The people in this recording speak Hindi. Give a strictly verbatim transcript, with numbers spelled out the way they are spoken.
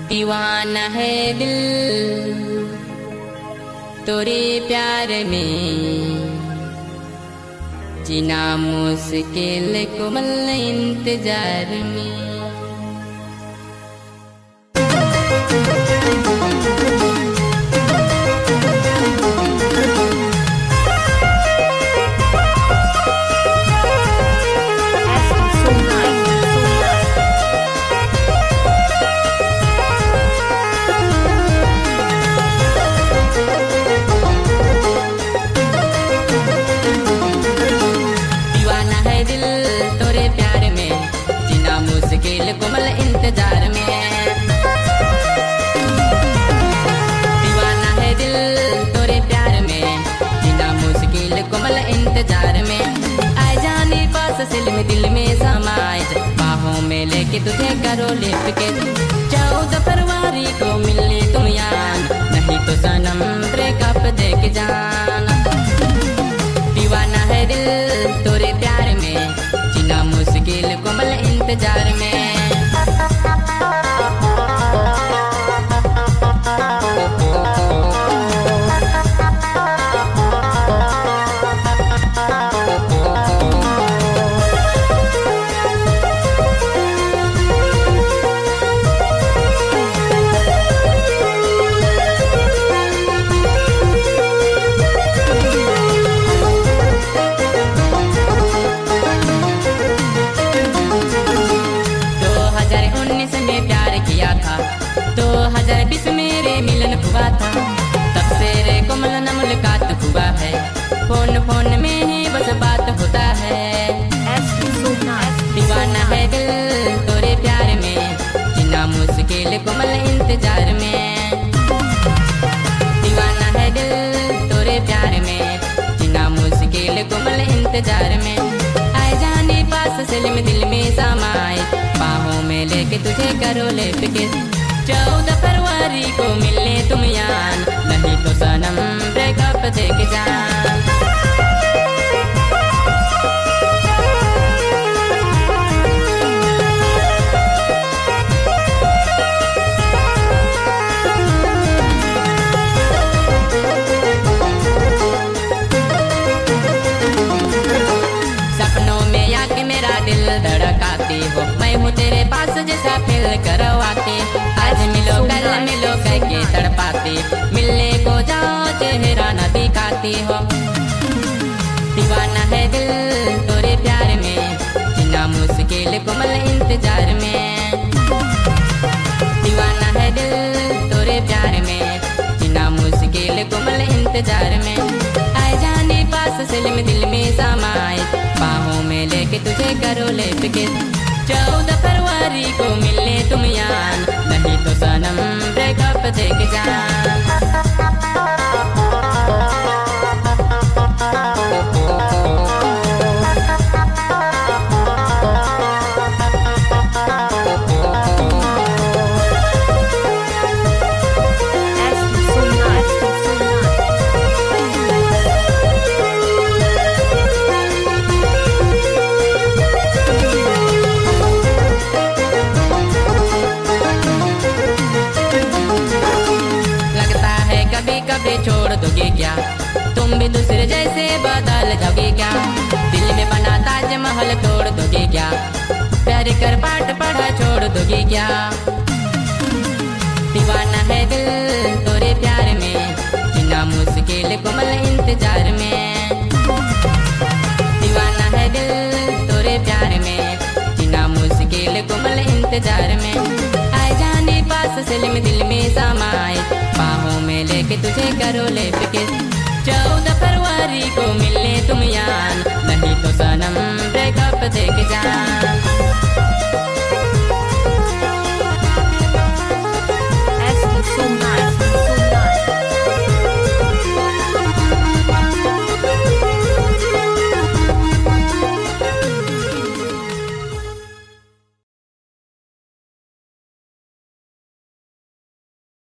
दीवाना है दिल तेरे प्यार में, जीना मुश्किल कोमल इंतजार में। कोमल इंतजार में दीवाना है दिल तोरे प्यार में, जीना मुश्किल कोमल इंतजार में। आ जाने पास सिल में दिल में समाए, बाहों में लेके तुझे करो लिपके। चौदह फरवरी को मिलने तुम यार, नहीं तो सनम ब्रेकअप देख जाना। दीवाना है दिल तोरे प्यार में, जीना मुश्किल कोमल इंतजार में। दो हजार बीस मेरे मिलन हुआ था, तब से रे कोमल न मुलाकात हुआ है। फोन फोन में ही बस बात होता है। दीवाना है दिल तोरे प्यार में, जीना मुश्किल कोमल इंतजार में। दीवाना है दिल तोरे प्यार में, जीना मुश्किल कोमल इंतजार में। आए जाने पास सिल में दिल में समाए, बाहों में लेके तुझे करो लेपके। चौदह फरवरी को मिलने तुम यार, नहीं तो सनम ब्रेकअप देख जान। सपनों में आके मेरा दिल धड़काती हो, मैं हूँ तेरे पास जैसा फील करवाती। आज मिलो कल मिलो कह के तड़पाती, मिलने को जाओ चेहरा न दिखाती हो। दीवाना है दिल तोरे प्यार में, जीना मुश्किल कोमल इंतजार में। दीवाना है दिल तोरे प्यार में, जीना मुश्किल कोमल इंतजार में। आए जाने पास सिल में दिल में समाए, बाहों में लेके तुझे करो लेपके। चौदह फरवरी को मिलने तुम यार, नहीं तो सनम ब्रेकअप देख जान। छोड़ दोगे क्या तुम भी दूसरे जैसे बदल जाओगे क्या? दिल में बना ताजमहल तोड़ दोगे क्या? प्यार कर पाठ पढ़ा छोड़ दोगे क्या? दीवाना है दिल तोरे प्यार में, जीना मुश्किल कोमल इंतजार में। दीवाना है दिल तोरे प्यार में, जीना मुश्किल कोमल इंतजार में। आए जाने पास सिल में दिल में समाए, बाहों में लेके तुझे करो लेपके।